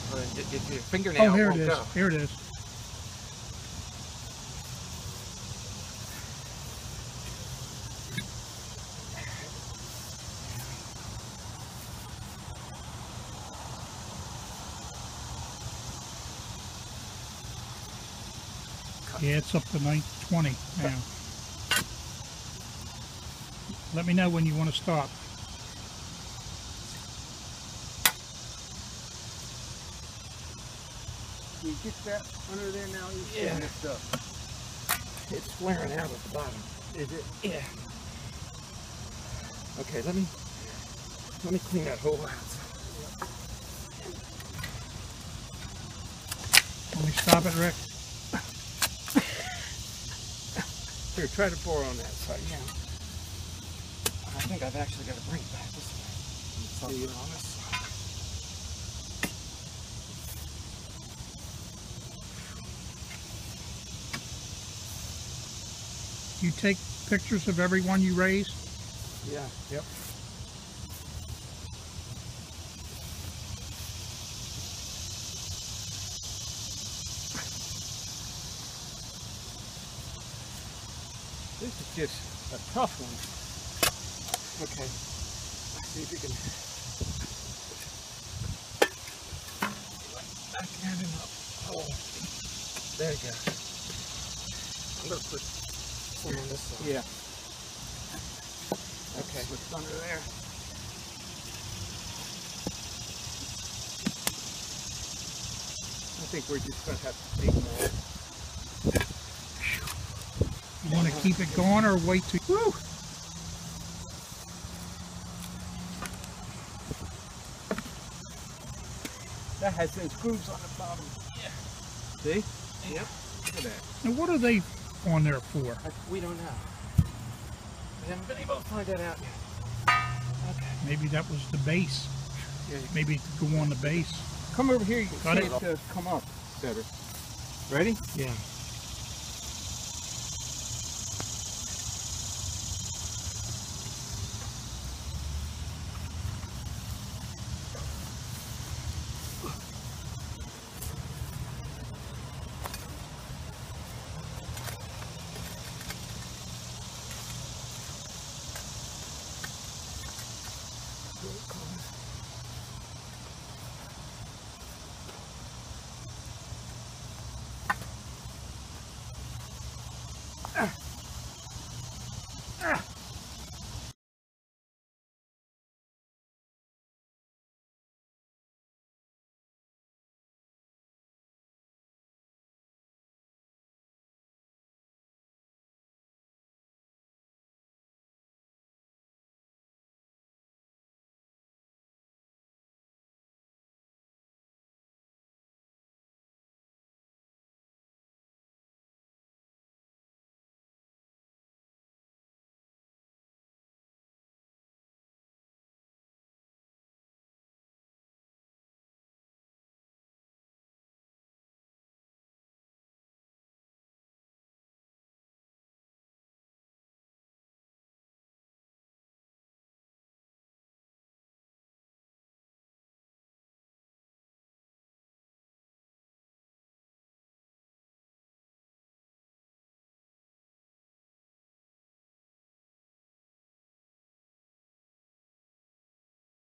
If your fingernail Oh, here it won't is. go. Here it is. Yeah, it's up to 920 now. Let me know when you want to stop. You get that under there now? Yeah. Mixed up. It's flaring out at the bottom. Is it? Yeah. Okay, let me clean that hole out. Let me stop it, Rick. Here, try to pour on that side. Yeah. I think I've actually got to bring it back this way. See it on this side. You take pictures of everyone you raise? Yeah. Yep. This is just a tough one. Okay. Let's see if you can back that in up. Oh, there you go. I'm gonna put some on this side. Yeah. Okay. What's under there? I think we're just gonna have to take more. You want to keep it going or wait to... Woo! That has some screws on the bottom. Yeah. See? Yep. Look at that. Now, what are they on there for? We don't know. We haven't been able to find that out yet. Okay. Maybe that was the base. Yeah, Maybe it could go on the base. Come over here. You Got can it? see it come up better. Ready? Yeah.